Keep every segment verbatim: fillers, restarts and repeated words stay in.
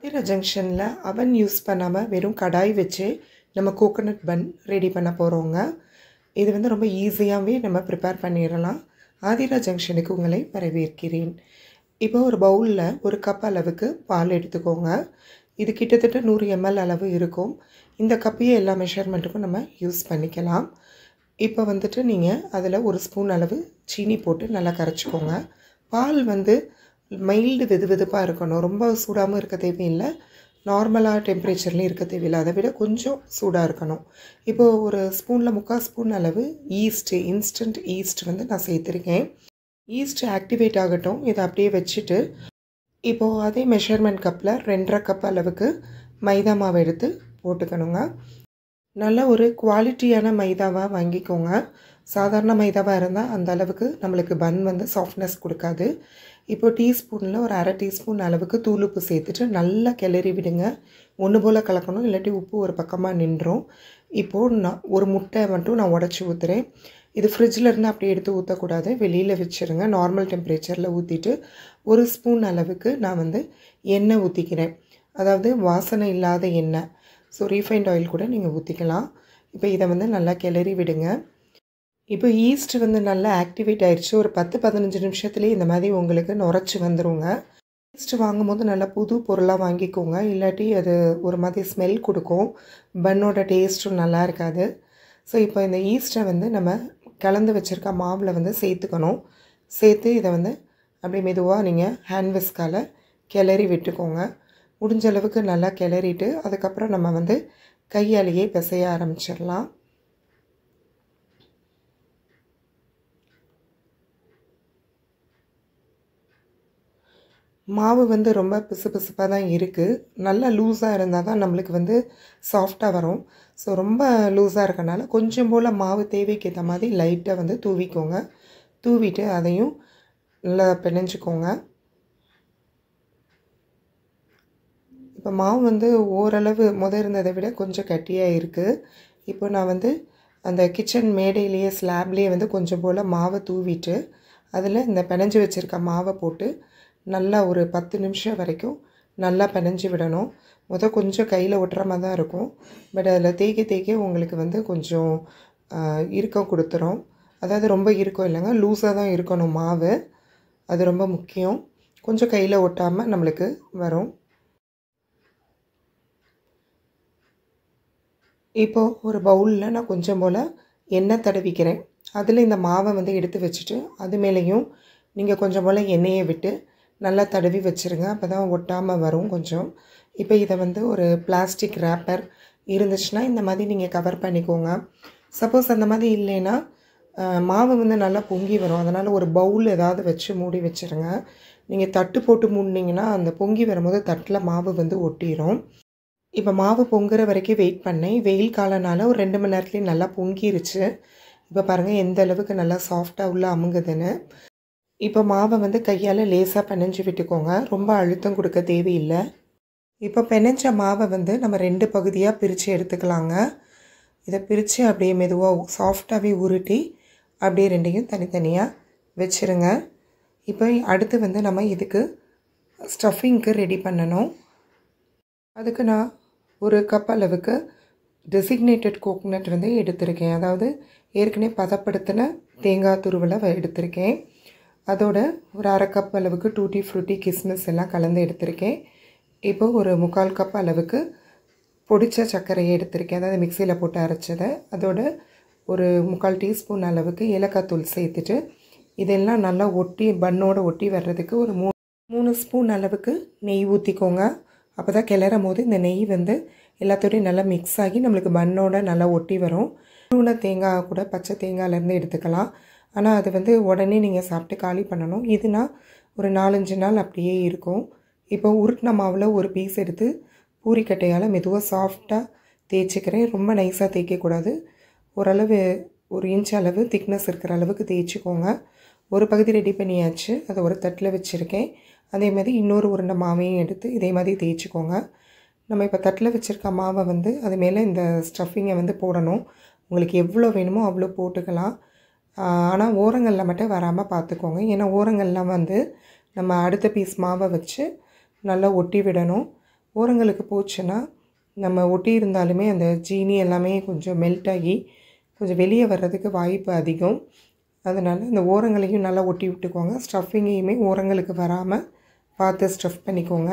ஆதிரா ஜங்ஷனில் அவன் யூஸ் பண்ணாமல் வெறும் கடாய் வச்சு நம்ம கோகோனட் பன் ரெடி பண்ண போகிறோங்க. இது வந்து ரொம்ப ஈஸியாகவே நம்ம ப்ரிப்பேர் பண்ணிடலாம். ஆதிரா ஜங்ஷனுக்கு உங்களை வரவேற்கிறேன். இப்போ ஒரு பவுலில் ஒரு கப் அளவுக்கு பால் எடுத்துக்கோங்க. இது கிட்டத்தட்ட நூறு எம்எல் அளவு இருக்கும். இந்த கப்பையே எல்லா மெஷர்மெண்ட்டுக்கும் நம்ம யூஸ் பண்ணிக்கலாம். இப்போ வந்துட்டு நீங்கள் அதில் ஒரு ஸ்பூன் அளவு சீனி போட்டு நல்லா கரைச்சிக்கோங்க. பால் வந்து மைல்டு வெது வெதுப்பாக இருக்கணும். ரொம்ப சூடாகவும் இருக்க தேவையில்லை, நார்மலாக டெம்பரேச்சர்லேயும் இருக்க தேவையில்லை. அதை விட கொஞ்சம் சூடாக இருக்கணும். இப்போது ஒரு ஸ்பூனில் முக்கால் ஸ்பூன் அளவு ஈஸ்ட்டு இன்ஸ்டன்ட் ஈஸ்ட் வந்து நான் சேர்த்துருக்கேன். ஈஸ்ட் ஆக்டிவேட் ஆகட்டும். இதை அப்படியே வச்சுட்டு இப்போது அதே மெஷர்மெண்ட் கப்பில் ரெண்டரை கப் அளவுக்கு மைதா மாவு எடுத்து போட்டுக்கணுங்க. நல்ல ஒரு குவாலிட்டியான மைதாவாக வாங்கிக்கோங்க. சாதாரண மைதாவாக இருந்தால் அந்த அளவுக்கு நம்மளுக்கு பன் வந்து சாஃப்ட்னஸ் கொடுக்காது. இப்போது டீஸ்பூனில் ஒரு அரை டீஸ்பூன் அளவுக்கு தூளுப்பு சேர்த்துட்டு நல்லா கிளறி விடுங்க. ஒன்று போல் கலக்கணும், இல்லாட்டி உப்பு ஒரு பக்கமாக நின்றும். இப்போது நான் ஒரு முட்டை மட்டும் நான் உடச்சி ஊற்றுறேன். இது ஃப்ரிட்ஜில் இருந்து அப்படியே எடுத்து ஊற்றக்கூடாது, வெளியில் வச்சுருங்க. நார்மல் டெம்பரேச்சரில் ஊற்றிட்டு ஒரு ஸ்பூன் அளவுக்கு நான் வந்து எண்ணெய் ஊற்றிக்கிறேன். அதாவது வாசனை இல்லாத எண்ணெய். ஸோ ரீஃபைண்ட் ஆயில் கூட நீங்கள் ஊற்றிக்கலாம். இப்போ இதை வந்து நல்லா கிளறி விடுங்க. இப்போ ஈஸ்ட் வந்து நல்லா ஆக்டிவேட் ஆகிடுச்சு. ஒரு பத்து பதினஞ்சு நிமிஷத்துலேயே இந்த மாதிரி உங்களுக்கு நுரைச்சி வந்துடுங்க. ஈஸ்ட் வாங்கும் போது நல்லா புது பொருளாக வாங்கிக்கோங்க, இல்லாட்டி அது ஒரு மாதிரி ஸ்மெல் கொடுக்கும். பன்னோட டேஸ்ட்டும் நல்லா இருக்காது. ஸோ இப்போ இந்த ஈஸ்ட்டை வந்து நம்ம கலந்து வச்சுருக்க மாவில் வந்து சேர்த்துக்கணும். சேர்த்து இதை வந்து அப்படியே மெதுவாக நீங்கள் ஹேண்ட் விஸ்கால் கிளறி விட்டுக்கோங்க. முடிஞ்ச அளவுக்கு நல்லா கிளறிட்டு அதுக்கப்புறம் நம்ம வந்து கையாலேயே பிசைய ஆரம்பிச்சிடலாம். மாவு வந்து ரொம்ப பிசு பிசுப்பாக தான் இருக்குது. நல்லா லூஸாக இருந்தால் தான் நம்மளுக்கு வந்து சாஃப்டாக வரும். ஸோ ரொம்ப லூஸாக இருக்கனால கொஞ்சம் போல் மாவு தேவைக்கு ஏற்ற மாதிரி லைட்டாக வந்து தூவிக்கோங்க. தூவிட்டு அதையும் நல்லா பிணைஞ்சிக்கோங்க. இப்போ மாவு வந்து ஓரளவு முத இருந்ததை விட கொஞ்சம் கட்டியாக இருக்குது. இப்போ நான் வந்து அந்த கிச்சன் மேடையிலேயே ஸ்லாப்லேயே வந்து கொஞ்சம் போல் மாவை தூவிட்டு அதில் இந்த பிணைஞ்சி வச்சுருக்க மாவை போட்டு நல்லா ஒரு பத்து நிமிஷம் வரைக்கும் நல்லா பிணைஞ்சி விடணும். முத கொஞ்சம் கையில் ஒட்டுற மாதிரி தான் இருக்கும். பட் அதில் தேய்க்க தேய்க்க உங்களுக்கு வந்து கொஞ்சம் இறுக்கம் கொடுத்துரும். அதாவது ரொம்ப இறுக்கம் இல்லைங்க, லூஸாக தான் இருக்கணும் மாவு. அது ரொம்ப முக்கியம். கொஞ்சம் கையில் ஒட்டாமல் நம்மளுக்கு வரும். இப்போது ஒரு பவுலில் நான் கொஞ்சம் போல் எண்ணெய் தடவிக்கிறேன். அதில் இந்த மாவை வந்து எடுத்து வச்சுட்டு அது மேலேயும் நீங்கள் கொஞ்சம் போல் எண்ணெயை விட்டு நல்லா தடவி வச்சுருங்க. அப்போ தான் ஒட்டாமல் வரும் கொஞ்சம். இப்போ இதை வந்து ஒரு பிளாஸ்டிக் ரேப்பர் இருந்துச்சுன்னா இந்த மாதிரி நீங்கள் கவர் பண்ணிக்கோங்க. சப்போஸ் அந்த மாதிரி இல்லைன்னா மாவு வந்து நல்லா பொங்கி வரும். அதனால் ஒரு பவுல் ஏதாவது வச்சு மூடி வச்சுருங்க. நீங்கள் தட்டு போட்டு மூடினீங்கன்னா அந்த பொங்கி வரும்போது தட்டில் மாவு வந்து ஒட்டிடும். இப்போ மாவு பொங்குற வரைக்கும் வெயிட் பண்ணேன். வெயில் காலனால ஒரு ரெண்டு மணி நேரத்துலேயே நல்லா பொங்கிருச்சு. இப்போ பாருங்கள் எந்த அளவுக்கு நல்லா சாஃப்டாக உள்ள அமுங்குதுன்னு. இப்போ மாவை வந்து கையால் லேசாக பிணைஞ்சி விட்டுக்கோங்க. ரொம்ப அழுத்தம் கொடுக்க தேவையில்லை. இப்போ பிணைஞ்ச மாவை வந்து நம்ம ரெண்டு பகுதியாக பிரித்து எடுத்துக்கலாங்க. இதை பிரித்து அப்படியே மெதுவாக சாஃப்டாகவே உருட்டி அப்படியே ரெண்டையும் தனித்தனியாக வச்சுருங்க. இப்போ அடுத்து வந்து நம்ம இதுக்கு ஸ்டஃபிங்க்கு ரெடி பண்ணணும். அதுக்கு நான் ஒரு கப் அளவுக்கு டெசிக்னேட்டட் கோகோனட் வந்து எடுத்திருக்கேன். அதாவது ஏற்கனவே பதப்படுத்தின தேங்காய் துருவலை எடுத்திருக்கேன். அதோட ஒரு அரை கப் அளவுக்கு டூட்டி ஃப்ரூட்டி கிஸ்மிஸ் எல்லாம் கலந்து எடுத்திருக்கேன். இப்போது ஒரு முக்கால் கப் அளவுக்கு பொடிச்ச சர்க்கரையை எடுத்திருக்கேன், அதாவது மிக்சியில் போட்டு அரைச்சதை. அதோட ஒரு முக்கால் டீஸ்பூன் அளவுக்கு ஏலக்காய் தூள் சேர்த்துட்டு இதெல்லாம் நல்லா ஒட்டி பன்னோடு ஒட்டி வர்றதுக்கு ஒரு மூ மூணு ஸ்பூன் அளவுக்கு நெய் ஊற்றிக்கோங்க. அப்போ தான் கிளறும் போது இந்த நெய் வந்து எல்லாத்தோடையும் நல்லா மிக்ஸ் ஆகி நம்மளுக்கு பன்னோட நல்லா ஒட்டி வரும். துருவின தேங்காய் கூட பச்சை தேங்காயிலேருந்து எடுத்துக்கலாம். ஆனால் அது வந்து உடனே நீங்கள் சாப்பிட்டு காலி பண்ணணும். இதுனா ஒரு நாலஞ்சு நாள் அப்படியே இருக்கும். இப்போ உருட்டின மாவில் ஒரு பீஸ் எடுத்து பூரிக்கட்டையால் மெதுவாக சாஃப்டாக தேய்ச்சிக்கிறேன். ரொம்ப நைஸாக தேய்க்கக்கூடாது. ஓரளவு ஒரு இன்ச் அளவு திக்னஸ் இருக்கிற அளவுக்கு தேய்ச்சிக்கோங்க. ஒரு பகுதி ரெடி பண்ணியாச்சு. அதை ஒரு தட்டில் வச்சுருக்கேன். அதே மாதிரி இன்னொரு உருண்டை மாவையும் எடுத்து இதே மாதிரி தேய்ச்சிக்கோங்க. நம்ம இப்போ தட்டில் வச்சுருக்க மாவை வந்து அது மேலே இந்த ஸ்டஃபிங்கை வந்து போடணும். உங்களுக்கு எவ்வளோ வேணுமோ அவ்வளோ போட்டுக்கலாம். ஆனால் ஓரங்களில் மட்டும் வராமல் பார்த்துக்கோங்க. ஏன்னா ஓரங்கள்லாம் வந்து நம்ம அடுத்த பீஸ் மாவை வச்சு நல்லா ஒட்டி விடணும். ஓரங்களுக்கு போச்சுன்னா நம்ம ஒட்டி இருந்தாலுமே அந்த ஜீனி எல்லாமே கொஞ்சம் மெல்ட் ஆகி கொஞ்சம் வெளியே வர்றதுக்கு வாய்ப்பு அதிகம். அதனால் இந்த ஓரங்களையும் நல்லா ஒட்டி விட்டுக்கோங்க. ஸ்டஃபிங்கையுமே ஓரங்களுக்கு வராமல் பார்த்து ஸ்டஃப் பண்ணிக்கோங்க.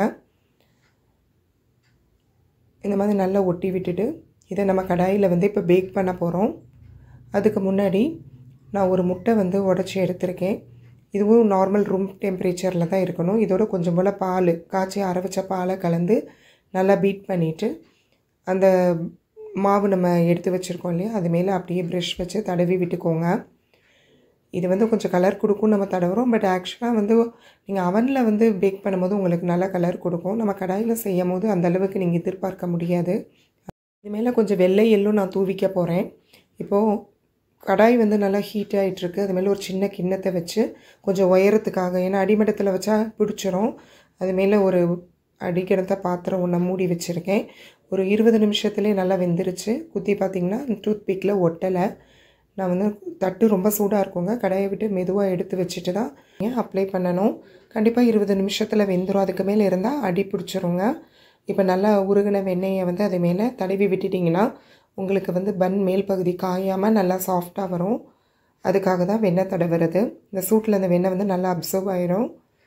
இந்த மாதிரி நல்லா ஒட்டி விட்டுட்டு இதை நம்ம கடாயில் வந்து இப்போ பேக் பண்ண போகிறோம். அதுக்கு முன்னாடி நான் ஒரு முட்டை வந்து உடச்சி எடுத்திருக்கேன். இதுவும் நார்மல் ரூம் டெம்பரேச்சரில் தான் இருக்கணும். இதோட கொஞ்சம் போல் பால் காய்ச்சி அரை வச்ச பாலை கலந்து நல்லா பீட் பண்ணிவிட்டு அந்த மாவு நம்ம எடுத்து வச்சுருக்கோம் இல்லையா, அது மேலே அப்படியே ப்ரஷ் வச்சு தடவி விட்டுக்கோங்க. இது வந்து கொஞ்சம் கலர் கொடுக்கும் நம்ம தடவுறோம். பட் ஆக்சுவலாக வந்து நீங்கள் அவனில் வந்து பேக் பண்ணும்போது உங்களுக்கு நல்ல கலர் கொடுக்கும். நம்ம கடாயில் செய்யும் போது அந்தளவுக்கு நீங்கள் எதிர்பார்க்க முடியாது. இது மேலே கொஞ்சம் வெள்ளை எள்ளும் நான் தூவிக்க போகிறேன். இப்போது கடாய் வந்து நல்லா ஹீட் ஆகிட்டுருக்கு. அது மேலே ஒரு சின்ன கிண்ணத்தை வச்சு கொஞ்சம் உயரத்துக்காக, ஏன்னா அடிமட்டத்தில் வச்சா பிடிச்சிரும், அது மேலே ஒரு அடிக்கிடத்த பாத்திரம் ஒன்று மூடி வச்சுருக்கேன். ஒரு இருபது நிமிஷத்துலேயே நல்லா வெந்துருச்சு. குத்தி பார்த்திங்கன்னா டூத் பிக்கில் ஒட்டலை. நான் வந்து தட்டு ரொம்ப சூடாக இருக்குங்க, கடாயை விட்டு மெதுவாக எடுத்து வச்சுட்டு தான் அப்ளை பண்ணணும். கண்டிப்பாக இருபது நிமிஷத்தில் வெந்துடும். அதுக்கு மேலே இருந்தால் அடி பிடிச்சிருங்க. இப்போ நல்லா உருகின வெண்ணெயை வந்து அது மேலே தடவி விட்டுட்டிங்கன்னா உங்களுக்கு வந்து பன் மேல் பகுதி காயாமல் நல்லா சாஃப்டாக வரும். அதுக்காக தான் வெண்ணெய் தடவுறது. இந்த சூட்டில் அந்த வெண்ணெய் வந்து நல்லா அப்சர்வ் ஆயிரும்.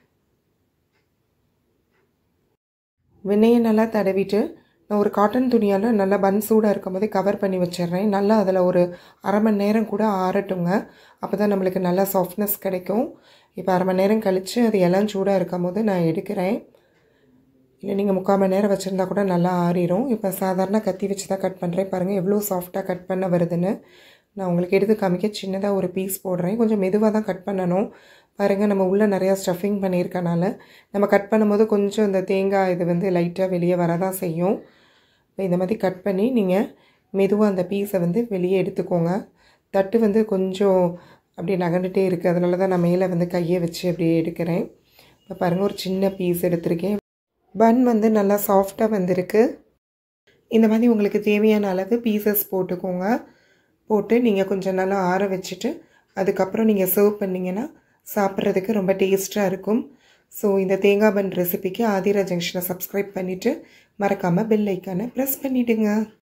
வெண்ணெயை நல்லா தடவிட்டு நான் ஒரு காட்டன் துணியால் நல்லா பன் சூடாக இருக்கும் போதே கவர் பண்ணி வச்சிடுறேன். நல்லா அதில் ஒரு அரை மணி நேரம் கூட ஆறட்டுங்க. அப்போ தான் நம்மளுக்கு நல்லா சாஃப்ட்னஸ் கிடைக்கும். இப்போ அரை மணி நேரம் கழித்து அது எல்லாம் சூடாக இருக்கும் போது நான் எடுக்கிறேன். இல்லை நீங்கள் முக்கால் மணி நேரம் வச்சுருந்தா கூட நல்லா ஆறிடும். இப்போ சாதாரண கத்தி வச்சு தான் கட் பண்ணுறேன். பாருங்கள் எவ்வளோ சாஃப்டாக கட் பண்ண வருதுன்னு. நான் உங்களுக்கு எடுத்து காமிக்க சின்னதாக ஒரு பீஸ் போடுறேன். கொஞ்சம் மெதுவாக தான் கட் பண்ணணும். பாருங்கள் நம்ம உள்ளே நிறையா ஸ்டஃபிங் பண்ணியிருக்கனால நம்ம கட் பண்ணும்போது கொஞ்சம் இந்த தேங்காய் இது வந்து லைட்டாக வெளியே வரதான் செய்யும். இந்த மாதிரி கட் பண்ணி நீங்கள் மெதுவாக அந்த பீஸை வந்து வெளியே எடுத்துக்கோங்க. தட்டு வந்து கொஞ்சம் அப்படியே நகண்டுகிட்டே இருக்குது, அதனால தான் நான் மேலே வந்து கையை வச்சு அப்படியே எடுக்கிறேன். இப்போ பாருங்கள் ஒரு சின்ன பீஸ் எடுத்திருக்கேன். பன் வந்து நல்லா சாஃப்டாக வந்திருக்கு. இந்த மாதிரி உங்களுக்கு தேவையான அளவு பீசஸ் போட்டுக்கோங்க. போட்டு நீங்கள் கொஞ்சம் நல்லா ஆற வச்சுட்டு அதுக்கப்புறம் நீங்கள் சர்வ் பண்ணிங்கன்னா சாப்பிட்றதுக்கு ரொம்ப டேஸ்ட்டாக இருக்கும். ஸோ இந்த தேங்காய் பன் ரெசிபிக்கு ஆதிரா ஜங்ஷனை சப்ஸ்கிரைப் பண்ணிவிட்டு மறக்காமல் பெல் ஐக்கானை ப்ரெஸ் பண்ணிவிடுங்க.